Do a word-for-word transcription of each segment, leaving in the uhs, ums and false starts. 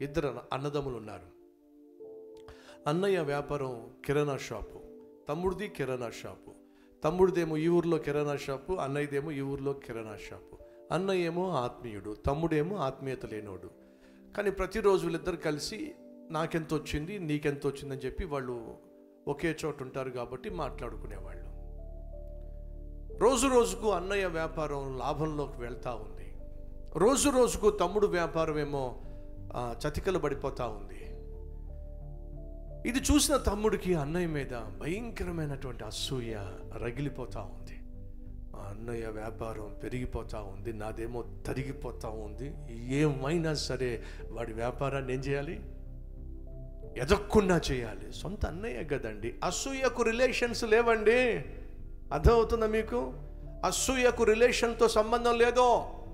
ఇద్దరు అన్నదమ్ములు ఉన్నారు. అన్నయ్య వ్యాపారం కిరాణా షాపు, తమ్ముడిది కిరాణా షాపు. తమ్ముడిదేమో ఈ ఊర్లో కిరాణా షాపు, అన్నయ్యదేమో ఈ ఊర్లో కిరాణా షాపు. అన్నయ్య ఏమో ఆత్మీయుడు, తమ్ముడేమో ఆత్మీయత లేనోడు. కానీ ప్రతిరోజు వీళ్ళిద్దరు కలిసి నాకెంత వచ్చింది నీకెంత వచ్చిందని చెప్పి వాళ్ళు ఒకే చోట ఉంటారు కాబట్టి మాట్లాడుకునేవాళ్ళు. రోజు రోజుకు అన్నయ్య వ్యాపారం లాభంలోకి వెళ్తూ ఉంది. రోజు రోజుకు తమ్ముడు వ్యాపారం ఏమో చతికలు పడిపోతూ ఉంది. ఇది చూసిన తమ్ముడికి అన్నయ్య మీద భయంకరమైనటువంటి అసూయ రగిలిపోతూ ఉంది. అన్నయ్య వ్యాపారం పెరిగిపోతూ ఉంది, నాదేమో తరిగిపోతూ ఉంది. ఏమైనా సరే వాడి వ్యాపారాన్ని ఏం చేయాలి? ఎదగకుండా చేయాలి. సొంత అన్నయ్య కదండి. అసూయకు రిలేషన్స్ లేవండి. అర్థమవుతుందా మీకు? అసూయకు రిలేషన్తో సంబంధం లేదు.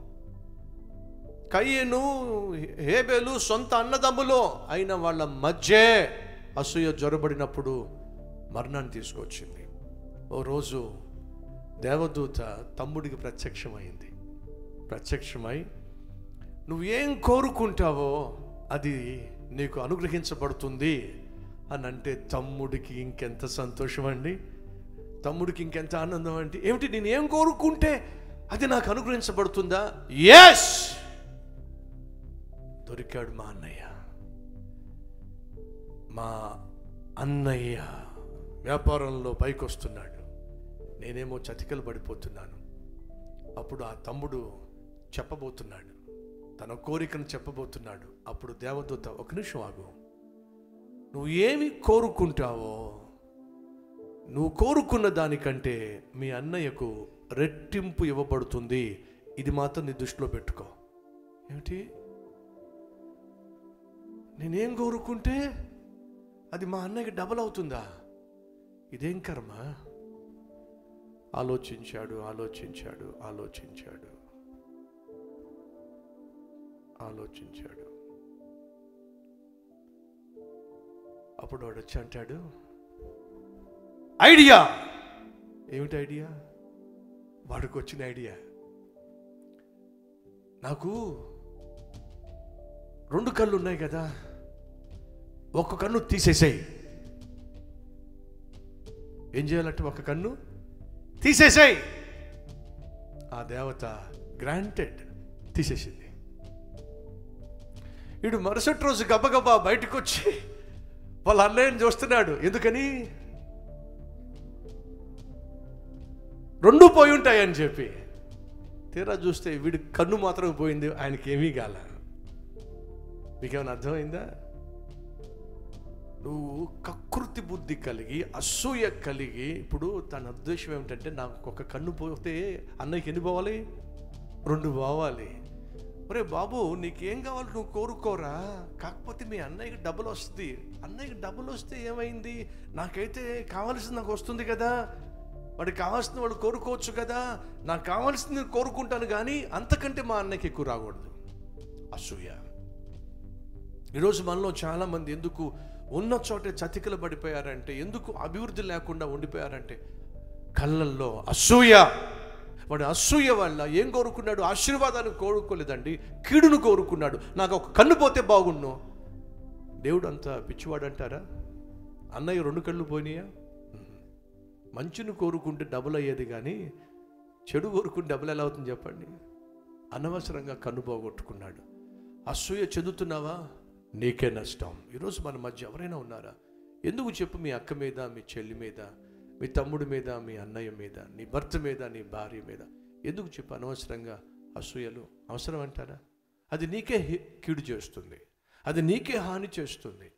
కయ్యను హేబేలు సొంత అన్నదమ్ములు అయిన వాళ్ళ మధ్య అసూయ జ్వరబడినప్పుడు మరణాన్ని తీసుకొచ్చింది. ఓ రోజు దేవదూత తమ్ముడికి ప్రత్యక్షమైంది. ప్రత్యక్షమై నువ్వు ఏం కోరుకుంటావో అది నీకు అనుగ్రహించబడుతుంది అని అంటే తమ్ముడికి ఇంకెంత సంతోషం అండి, తమ్ముడికి ఇంకెంత ఆనందం అండి. ఏమిటి, నేను ఏం కోరుకుంటే అది నాకు అనుగ్రహించబడుతుందా? ఎస్, దొరికాడు మా అన్నయ్య. మా అన్నయ్య వ్యాపారంలో పైకి వస్తున్నాడు, నేనేమో చతికలు పడిపోతున్నాను. అప్పుడు ఆ తమ్ముడు చెప్పబోతున్నాడు, తన కోరికను చెప్పబోతున్నాడు. అప్పుడు దేవదూత, ఒక నిమిషం ఆగు, నువ్వు ఏమి కోరుకుంటావో నువ్వు కోరుకున్న దానికంటే మీ అన్నయ్యకు రెట్టింపు ఇవ్వబడుతుంది, ఇది మాత్రం నీ దృష్టిలో పెట్టుకో. ఏమిటి, నేనేం కోరుకుంటే అది మా అన్నయ్యకి డబల్ అవుతుందా? ఇదేం కర్మ? ఆలోచించాడు ఆలోచించాడు ఆలోచించాడు ఆలోచించాడు అప్పుడు వాడు వచ్చి అంటాడు, ఐడియా. ఏమిటి ఐడియా? వాడికి వచ్చిన ఐడియా, నాకు రెండు కళ్ళు ఉన్నాయి కదా, ఒక్క కన్ను తీసేసాయి. ఏం చేయాలంటే ఒక కన్ను తీసేసాయి. ఆ దేవత గ్రాంటెడ్, తీసేసింది. వీడు మరుసటి రోజు గబగబా బయటకు వచ్చి వాళ్ళ అన్నయ్యని చూస్తున్నాడు. ఎందుకని? రెండు పోయి ఉంటాయని చెప్పి. తీరా చూస్తే వీడి కన్ను మాత్రం పోయింది, ఆయనకి ఏమీ కాల. మీకేమైనా అర్థమైందా? నువ్వు కకృతి బుద్ధి కలిగి అసూయ కలిగి, ఇప్పుడు తన ఉద్దేశం ఏమిటంటే నాకు ఒక కన్ను పోతే అన్నయ్యకి ఎన్ని పోవాలి? రెండు పోవాలి. ఒరే బాబు, నీకేం కావాలి నువ్వు కోరుకోరా, కాకపోతే మీ అన్నయ్యకి డబ్బులు వస్తుంది. అన్నయ్యకి డబ్బులు వస్తే ఏమైంది, నాకైతే కావాల్సింది నాకు వస్తుంది కదా, వాడికి కావాల్సింది వాడు కోరుకోవచ్చు కదా, నాకు కావాల్సింది కోరుకుంటాను కానీ అంతకంటే మా అన్నయ్యకి ఎక్కువ రాకూడదు. అసూయ. ఈరోజు మనలో చాలామంది ఎందుకు ఉన్న చోటే చతికిల పడిపోయారంటే, ఎందుకు అభివృద్ధి లేకుండా ఉండిపోయారంటే కళ్ళల్లో అసూయ. వాడు అసూయ వల్ల ఏం కోరుకున్నాడు? ఆశీర్వాదాన్ని కోరుకోలేదండి, కీడును కోరుకున్నాడు. నాకు ఒక కన్ను పోతే బాగుండు. దేవుడు అంతా పిచ్చివాడు అంటారా? అన్నయ్య రెండు కళ్ళు పోయినాయా? మంచిని కోరుకుంటే డబుల్ అయ్యేది కానీ చెడు కోరుకుంటే డబుల్ ఎలా అవుతుంది చెప్పండి? అనవసరంగా కన్ను పోగొట్టుకున్నాడు. అసూయ చెందుతున్నావా? నీకే నష్టం. ఈరోజు మన మధ్య ఎవరైనా ఉన్నారా? ఎందుకు చెప్పు, మీ అక్క మీద, మీ చెల్లి మీద, మీ తమ్ముడి మీద, మీ అన్నయ్య మీద, నీ భర్త మీద, నీ భార్య మీద ఎందుకు చెప్పు అనవసరంగా అసూయలు? అవసరం అంటారా? అది నీకే కీడు చేస్తుంది, అది నీకే హాని చేస్తుంది.